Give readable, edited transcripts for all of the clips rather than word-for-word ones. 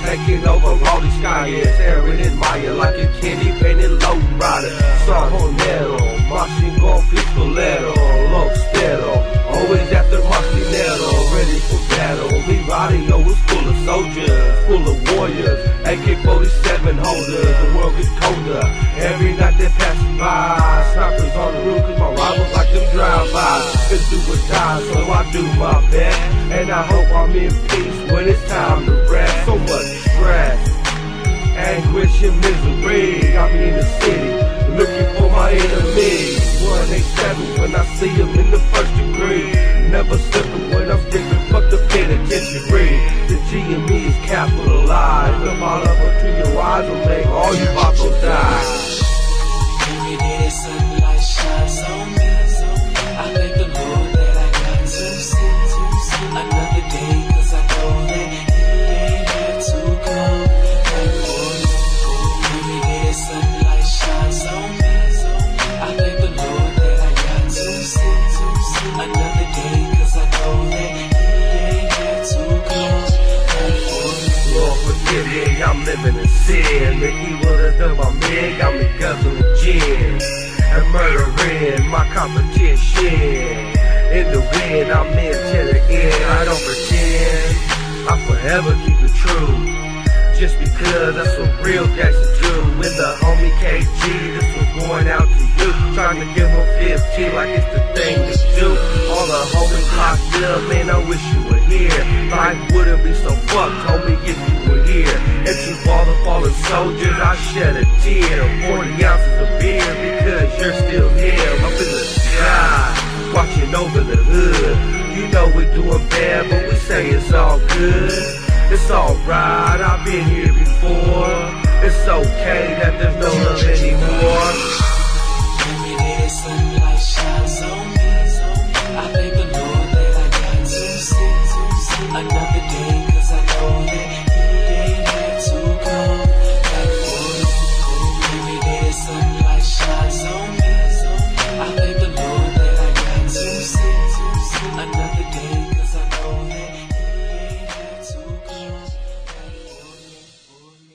taking over all these sky, yeah, tearing in Maya like a candy painted low rider. Sonero, machine gun pistolero, lobstero, always after machinero, ready for battle. Mi radio is full of soldiers, full of warriors, AK-47 holders. The world gets colder every night they pass by. Snipers on the roof, cause my rivals like them drive-bys. Been do or die, so I do my best, and I hope I'm in peace when it's time to rest. So much stress, anguish and misery got me in the city, looking for my enemies. 187 when I see them in the first degree. Never slipping when I'm sticking, fuck the penitentiary. The G and me is capitalized. The bottom between your eyes will make all you bottles die. Every day sunlight shines on me. I thank the Lord that I got to see another day, cause I know that He ain't had to come back for me. Every day sunlight shines on me. I thank the Lord that I got to see another day, cause I know that He ain't had to come back for me. Lord forgive me, I'm living in sin. The evil that's done by me got me guzzling gin and murdering my competition. In the wind, I'm in to the end. I don't pretend, I forever keep it true, just because that's what real gangsters do. With the homie KG, this was going out to you, trying to give him 15 like it's the thing to do. All the homies locked up, man, I wish you were here. Life wouldn't be so fucked, homie, if you were here. If you all the fallen soldiers, I shed a tear. 40 ounces of beer because you're still here. Up in the sky, watching over the hood. You know we're doing bad, but we say it's all good. It's alright, I've been here before. It's okay that there's no love anymore. Every day sunlight shines on me. I thank the Lord that I got to see another day, cause I know that He ain't had to come back for me. Every day sunlight shines on me. I thank the Lord that I got to see another day, cause I know that He ain't had to come back for me.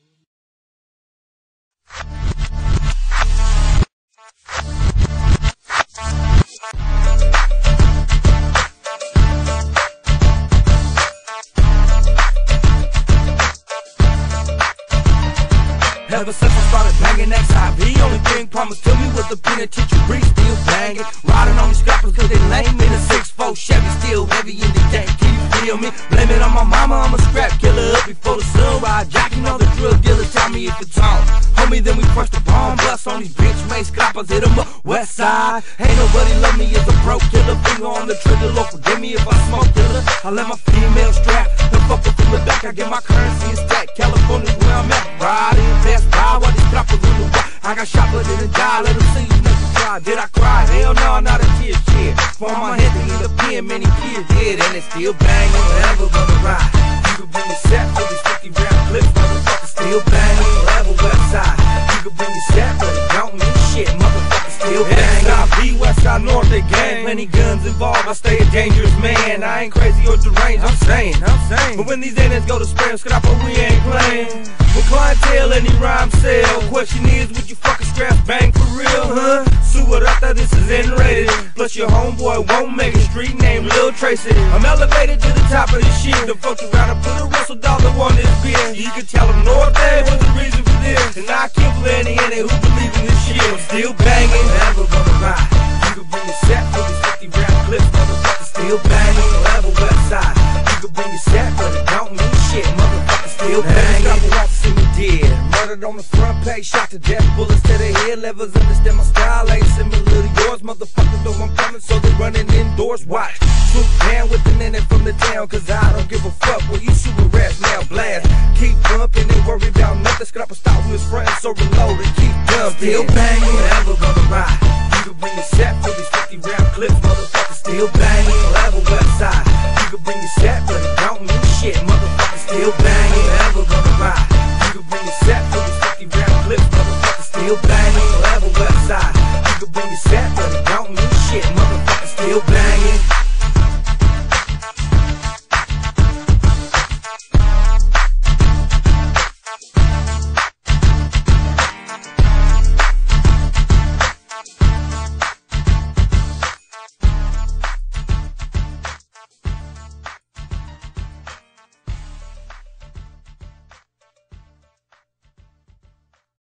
Ever since I started banging XIV, only thing promised to me was the penitentiary. Still banging, riding on these scrappers cause they lame. In a 6'4" Chevy, still heavy in the game. Can you feel me? Blame it on my mama, I'm a scrap killer. Up before the sunrise, jacking all the drug dealers. Tell me if it's on, homie, then we crush the bomb. Bust on these bitch made scrappers, hit them up west side. Ain't nobody love me as a broke killer. Finger on the trigger, Lord forgive me if I smoke killer. I let my female strap, and fuck up from the back. I get my currency and stack. California's where I'm at, riding best buy while these scrappers in the way. I got shot but didn't die, let them see you make me cry. Did I cry? Hell no, not a tear shed. For my head to end up being many kids dead, and it's still banging, forever gonna ride. You can bring your set for these 50 round clips, motherfucker, still banging, forever west side. You can bring your set, but it don't mean shit, motherfucker, still banging. S.I.B. West Side North, they gang, plenty guns involved, I stay a dangerous man. I ain't crazy or deranged, I'm sane. But when these aliens go to spray scrap, we ain't playing. With clientele, any rhyme sell. Question is, would you fucking scrap bang for real, huh? Suarata, this is N-rated. Plus your homeboy won't make a street name Lil Tracy. I'm elevated to the top of this shit. The fucked around and put a Russell dollar on this bitch. You can tell them North Bay was the reason for this. And I kill plenty in it who believe in this shit. I'm still banging, never gonna ride. You can bring your set for these 50 round clips, motherfucker, still banging, forever west side. You can bring your set, but it don't mean shit, motherfucker, still banging. Dead. Murdered on the front page, shot to death, bullets to the head, levers understand my style ain't similar to yours, motherfuckers know I'm coming, so they running indoors, watch, swoop down with the nene from the town, cause I don't give a fuck, well you super rats now blast, keep bumping, ain't worry about nothing, scrap a stop with his friends, so reload and keep dumping, still banging, never gonna ride, you can bring your set for these 50 round clips, motherfuckers, still banging, forever west side, you can bring your set, but it don't mean shit, motherfuckers, still banging, never gonna ride. You can bring your set for these 50 round clips, motherfucker, still banging, forever west side. You can bring your set, but it don't mean shit, motherfucker, still banging.